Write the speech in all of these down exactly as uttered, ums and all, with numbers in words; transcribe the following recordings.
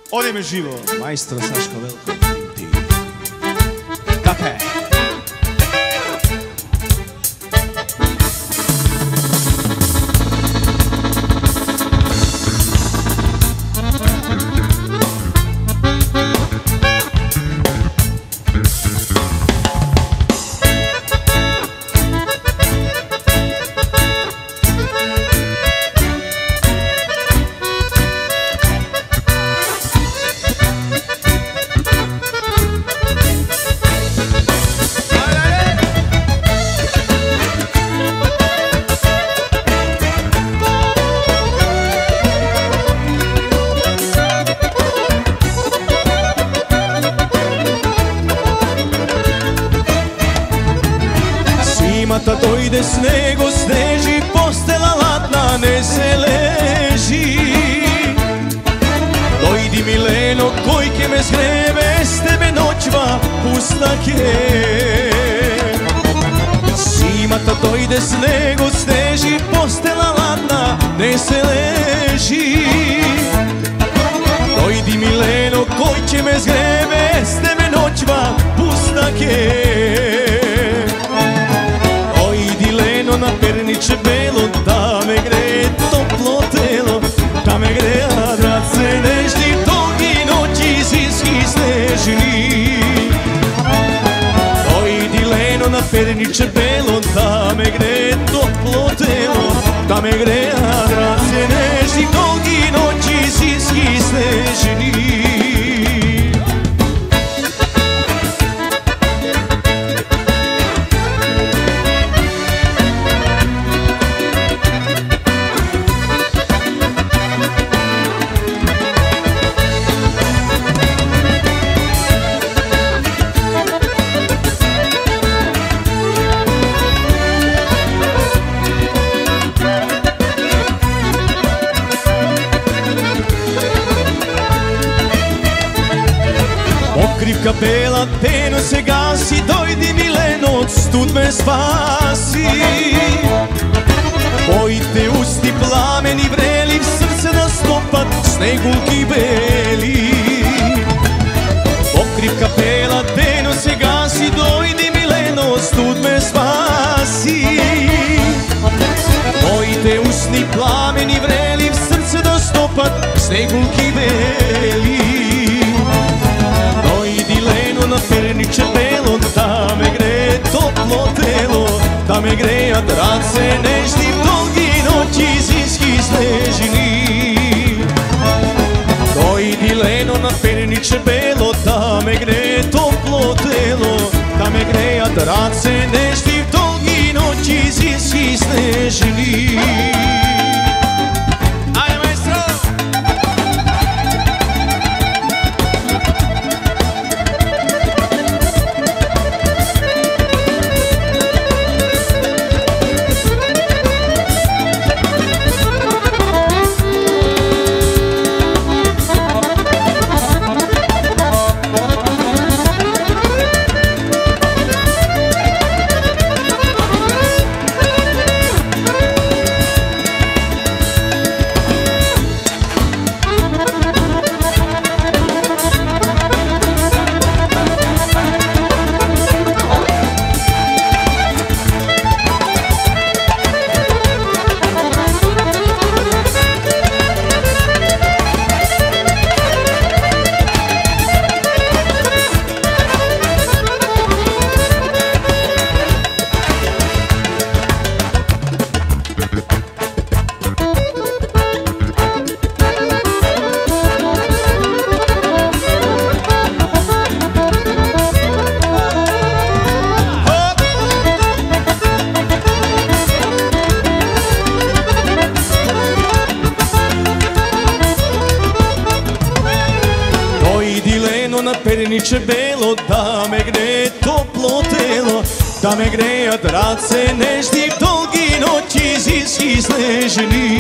Odeme živo, majstor Saško Velko. Така е. Zimata dojde, snego sneži, postela ladna ne se leži. Dojdi Mileno, kojke me zgrebe, s tebe noćva pusta ke. Zimata dojde, snego sneži, postela ladna ne se leži. Dojdi Mileno, kojke me zgrebe, s tebe noćva pusta ke. Na perniče belo, da me gre toplo telo, da me gre adrace nežni, togi noći zimski snežni. Dojdi Leno na perniče belo, da me gre toplo telo, da me gre adrace nežni, togi noći zimski snežni. Pokrivka bela, peno se gasi, dojdi Mileno, stud me spasi. Pojte usti plameni vreli, srce da stopat, snegulki beli. Pokrivka bela, peno se gasi, dojdi Mileno, stud me spasi. Pojte usti plameni vreli, srce da stopat, snegulki beli. Na perniče belo, da me gre toplo telo, da me gre adrace nežni, dolgi noći zimski snežni. Dojdi Leno na perniče belo, da me gre toplo telo, da me gre adrace nežni, dolgi noći zimski snežni. Na perniče belo, da me gre toplo telo, da me gre adrace nežni, dolgi noći zimski snežni.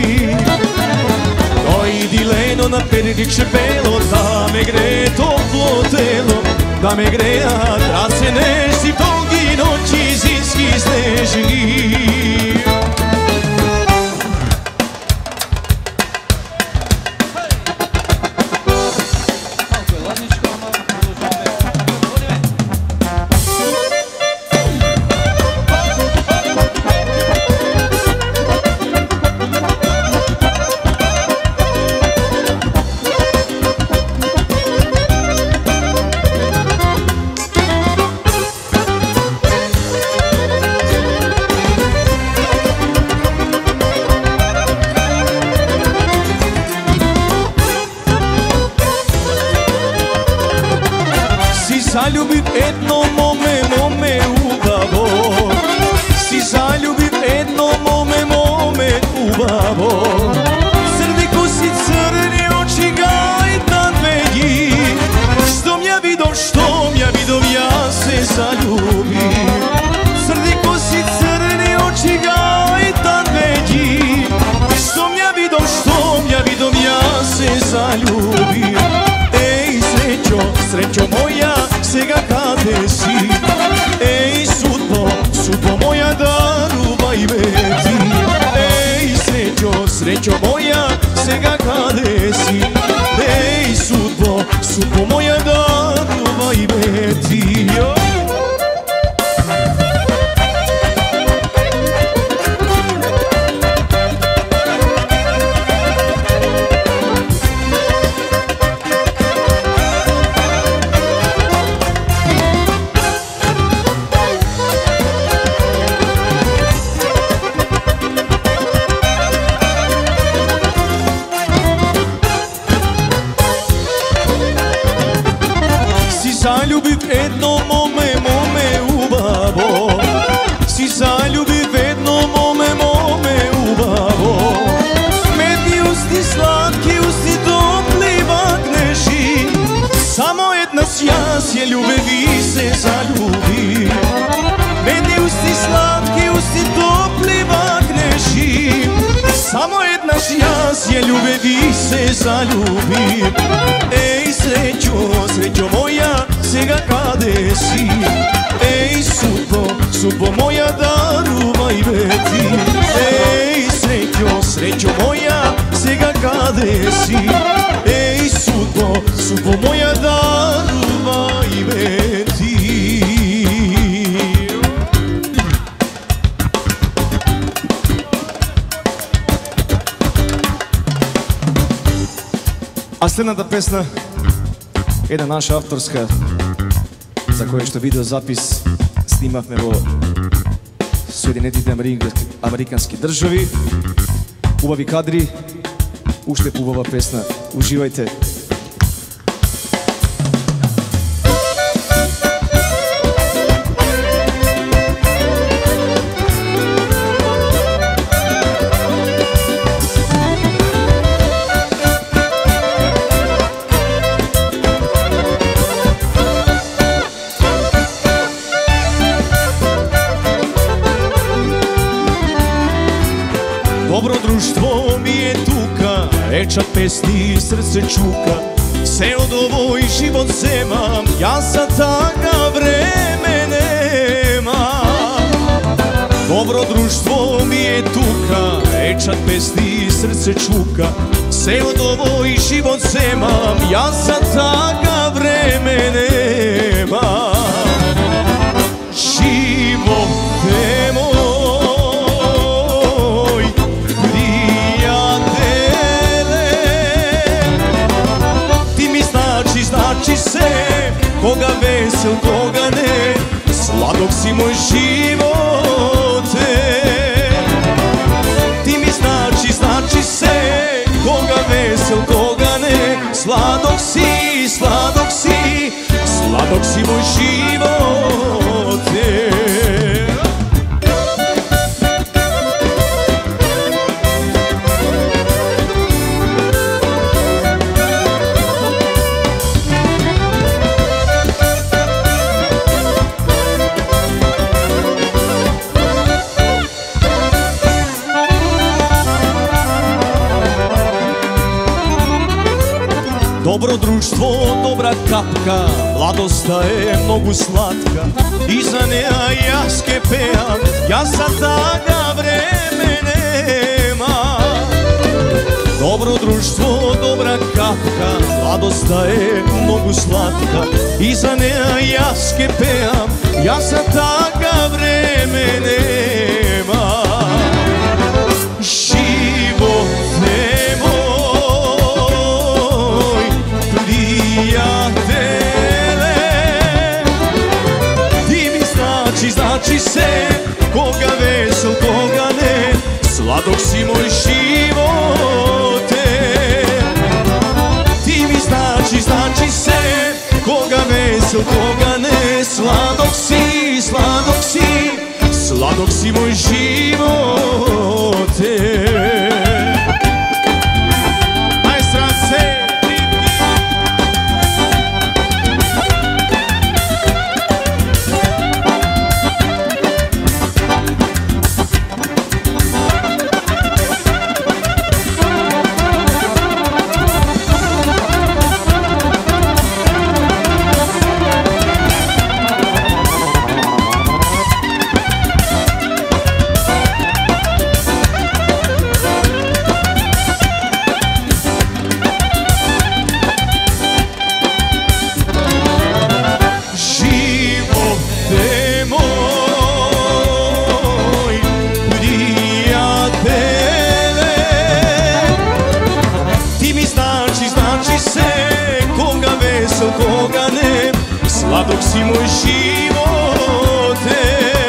Dojdi Leno na perniče belo, da me gre toplo telo, da me gre adrace nežni, dolgi noći zimski snežni. zaljubim jedno mome, mome ubavo. Si zaljubim jedno mome, mome ubavo. Crni kosi, crni oči, gajtan vedi. Štom ja vidom, štom ja vidom, ja se zaljubim. Crni kosi, crni oči, gajtan vedi. Štom ja vidom, štom ja vidom, ja se zaljubim. Ej srećo, srećo moja, sega kade si. Ej sudbo, sudbo moja, daruvaj me ti. Ej srećo, srećo moja, sega kade si. Ej sudbo, sudbo moja, daruvaj me ti. Zaljubim jedno mome, mome ubavo. Si zaljubim jedno mome, mome ubavo. Medni usti, slatki usti, topli vagneši. Samo jedna sjasje ljubevi se zaljubi. Medni usti, slatki usti, topli vagneši. Samo jedna sjasje ljubevi se zaljubi. Ej srećo, srećo moja, sega kade si. Ej sudbo, sudbo moja, daruvaj me ti. Ej srećo, srećo moja, sega kade si. Ej sudbo, sudbo moja, daruvaj me ti. A следната песна, една наша авторска, за која што видео запис снимавме во Соединетите Американски држави. Убави кадри, уште убава песна. Уживајте. Dobro društvo mi je tuka, reča pesni srce čuka. Se od ovoj život zemam, ja za taka vreme nemam. Dobro društvo mi je tuka, reča pesni srce čuka. Se od ovoj život zemam, ja za taka vreme nemam. Živote moj, znači se, koga vesel, koga ne, sladok si moj živote. Ti mi znači, znači se, koga vesel, koga ne, sladok si, sladok si, sladok si moj živote. Dobro društvo, dobra kapka, mladosta je mnogo slatka. I za neja ja skepejam, ja za taka vreme nemam. Dobro društvo, dobra kapka, mladosta je mnogo slatka. I za neja ja skepejam, ja za taka vreme nemam. Živote znači se, koga vesel, koga ne, sladok si moj živote. Ti mi znači, znači se, koga vesel, vesel, koga ne. Sladok si, sladok si, sladok si moj živote. Aj srce, koga ne, sladok si moj živote.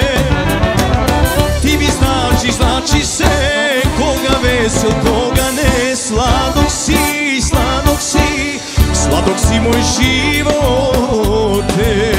Ti mi znači, znači se, koga vesel, koga ne. Sladok si, sladok si, sladok si moj živote.